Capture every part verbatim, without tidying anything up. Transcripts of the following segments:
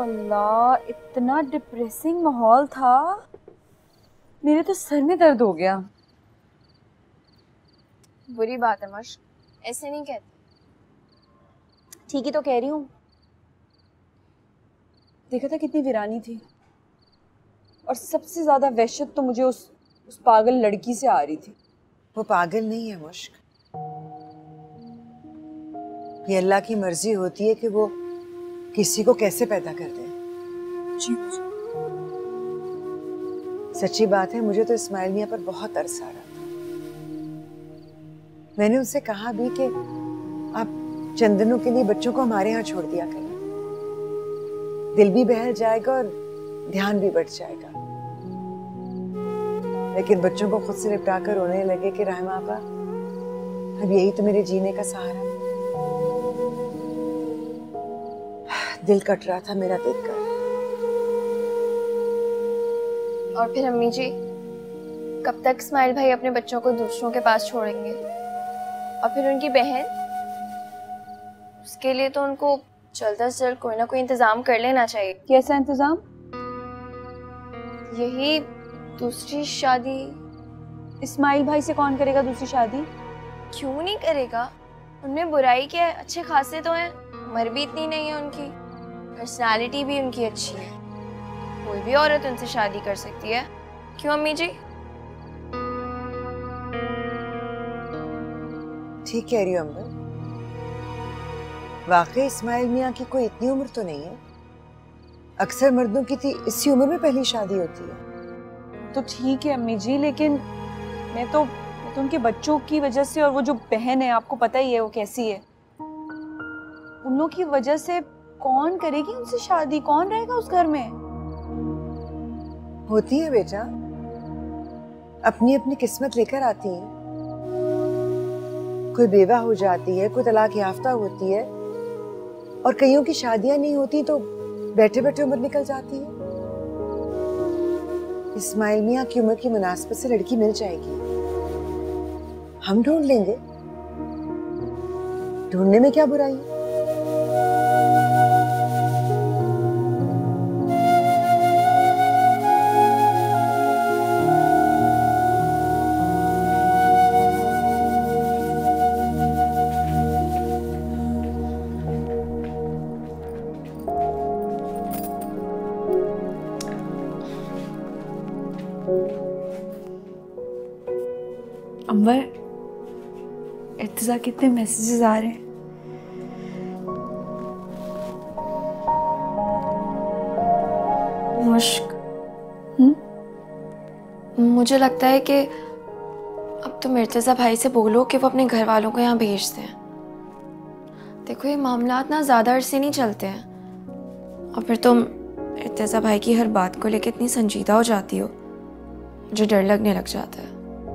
अल्लाह, इतना डिप्रेसिंग माहौल था, मेरे तो सर में दर्द हो गया। बुरी बात है मश्क, ऐसे नहीं कहते। ठीक ही तो कह रही हूँ। देखा था कितनी वीरानी थी, और सबसे ज्यादा वहशत तो मुझे उस उस पागल लड़की से आ रही थी। वो पागल नहीं है मुश्क, ये अल्लाह की मर्जी होती है कि वो किसी को कैसे पैदा कर दे। जी सच्ची बात है, मुझे तो इस्माइल मियां पर बहुत तरस आ रहा था। मैंने उनसे कहा भी कि आप चंद दिनों के लिए बच्चों को हमारे यहाँ छोड़ दिया करें, दिल भी बहल जाएगा और ध्यान भी बढ़ जाएगा। लेकिन बच्चों को खुद से निपटा कर रोने लगे कि रहमा आपा, अब यही तो मेरे जीने का सहारा। दिल कट रहा था मेरा देखकर। और फिर अम्मी जी, कब तक इस्माइल भाई अपने बच्चों को दूसरों के पास छोड़ेंगे? और फिर उनकी बहन, उसके लिए तो उनको जल्द से जल्द कोई ना कोई इंतजाम कर लेना चाहिए। कैसा इंतजाम? यही दूसरी शादी। इस्माइल भाई से कौन करेगा दूसरी शादी? क्यों नहीं करेगा? उनमें बुराई क्या है? अच्छे खासे तो हैं, उम्र भी इतनी नहीं है उनकी, पर्सनालिटी भी उनकी अच्छी है, कोई भी औरत उनसे शादी कर सकती है। क्यों अम्मी जी? ठीक कह रही हो अम्बर, वाकई इस्माइल मियां की कोई इतनी उम्र तो नहीं है। अक्सर मर्दों की थी इसी उम्र में पहली शादी होती है। तो ठीक है अम्मी जी, लेकिन मैं तो मैं तो उनके बच्चों की वजह से, और वो जो बहन है आपको पता ही है वो कैसी है, उन लोगों की वजह से कौन करेगी उनसे शादी? कौन रहेगा उस घर में? होती है बेटा, अपनी अपनी किस्मत लेकर आती है। कोई बेवा हो जाती है, कोई तलाक याफ्ता होती है, और कईयों की शादियां नहीं होती तो बैठे बैठे उम्र निकल जाती है। इस्माइल मियां की उम्र की मुनासिबत से लड़की मिल जाएगी, हम ढूंढ लेंगे। ढूंढने में क्या बुराई है? अंबर, इर्तिजा कितने मैसेजेस आ रहे हैं। मुश्क, हम्म, मुझे लगता है कि अब तुम इर्तिजा भाई से बोलो कि वो अपने घर वालों को यहाँ भेज दें। देखो ये मामलात ना ज़्यादा अरसे नहीं चलते हैं, और फिर तुम इर्तिजा भाई की हर बात को लेकर इतनी संजीदा हो जाती हो, मुझे डर लगने लग जाता है।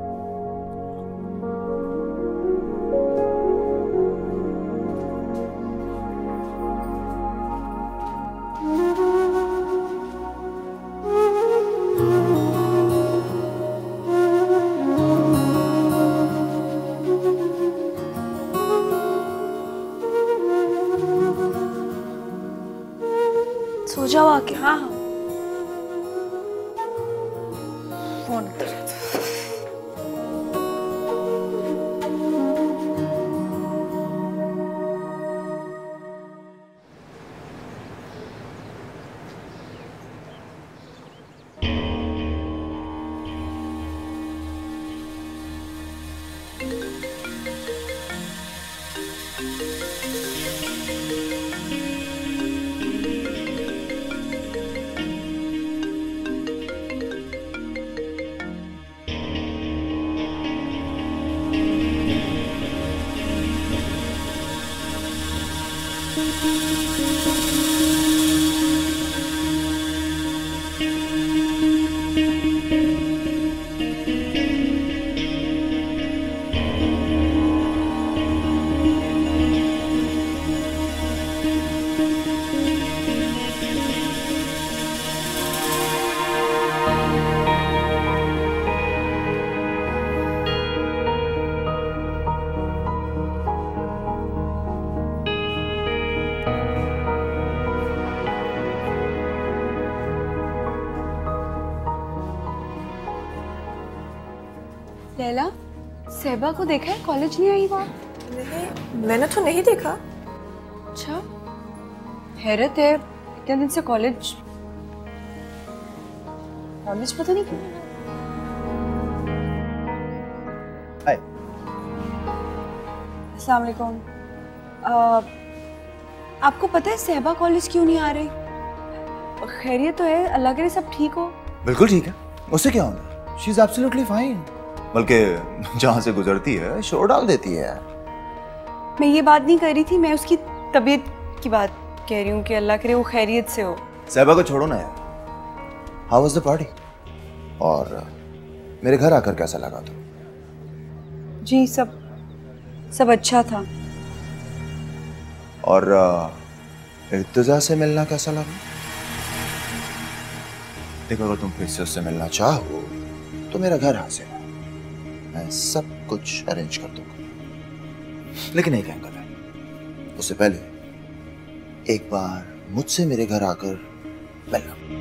सो जाओ आके। हाँ हाँ, फोन कर। सहबा को देखा है? कॉलेज नहीं आई वो? नहीं, मैंने तो नहीं देखा। अच्छा, हैरत है, इतने दिन से कॉलेज कॉलेज पता नहीं क्यों। हाय। अस्सलाम वालेकुम। आ, आपको पता है सहबा कॉलेज क्यों नहीं आ रही? खैरियत तो है, अल्लाह करे सब ठीक हो। बिल्कुल ठीक है, उससे क्या होना? She is absolutely fine. बल्कि जहाँ से गुजरती है शोर डाल देती है। मैं ये बात नहीं कर रही थी, मैं उसकी तबीयत की बात कह रही हूँ कि अल्लाह करे वो खैरियत से हो। सहबा को छोड़ो ना यार। How was the party? और मेरे घर आकर कैसा लगा तुम? जी सब सब अच्छा था। और इर्तिजा से मिलना कैसा लगा? देखो, अगर तुम फिर से उससे मिलना चाहो तो मेरा घर हाजिर है, मैं सब कुछ अरेंज कर दूंगा। लेकिन एक एंगल है, उससे पहले एक बार मुझसे मेरे घर आकर मिलना।